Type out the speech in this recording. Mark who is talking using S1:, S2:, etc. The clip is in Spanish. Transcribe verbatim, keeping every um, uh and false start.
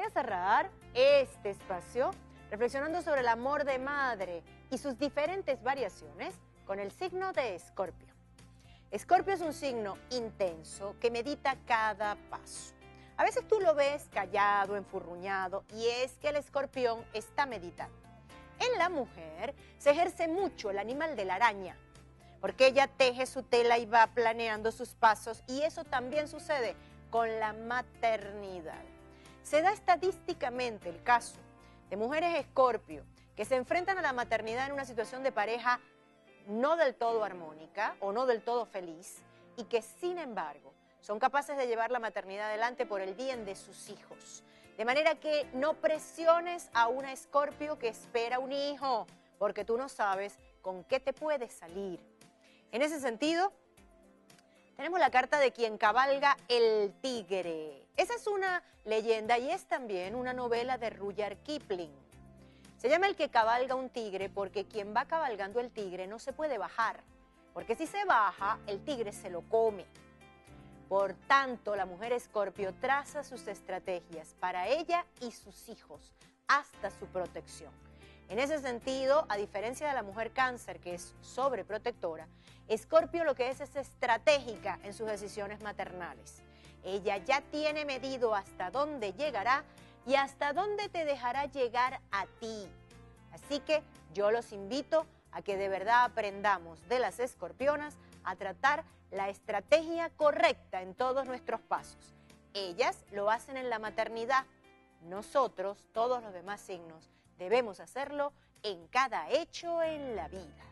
S1: Voy a cerrar este espacio reflexionando sobre el amor de madre y sus diferentes variaciones con el signo de Escorpio. Escorpio es un signo intenso que medita cada paso. A veces tú lo ves callado, enfurruñado, y es que el escorpión está meditando. En la mujer se ejerce mucho el animal de la araña, porque ella teje su tela y va planeando sus pasos, y eso también sucede con la maternidad. Se da estadísticamente el caso de mujeres Escorpio que se enfrentan a la maternidad en una situación de pareja no del todo armónica o no del todo feliz, y que sin embargo son capaces de llevar la maternidad adelante por el bien de sus hijos. De manera que no presiones a una Escorpio que espera un hijo, porque tú no sabes con qué te puede salir. En ese sentido, tenemos la carta de quien cabalga el tigre. Esa es una leyenda y es también una novela de Rudyard Kipling. Se llama El que cabalga un tigre porque quien va cabalgando el tigre no se puede bajar, porque si se baja, el tigre se lo come. Por tanto, la mujer Escorpio traza sus estrategias para ella y sus hijos, hasta su protección. En ese sentido, a diferencia de la mujer Cáncer, que es sobreprotectora, Escorpio lo que es es estratégica en sus decisiones maternales. Ella ya tiene medido hasta dónde llegará y hasta dónde te dejará llegar a ti. Así que yo los invito a que de verdad aprendamos de las escorpionas a tratar la estrategia correcta en todos nuestros pasos. Ellas lo hacen en la maternidad. Nosotros, todos los demás signos, debemos hacerlo en cada hecho en la vida.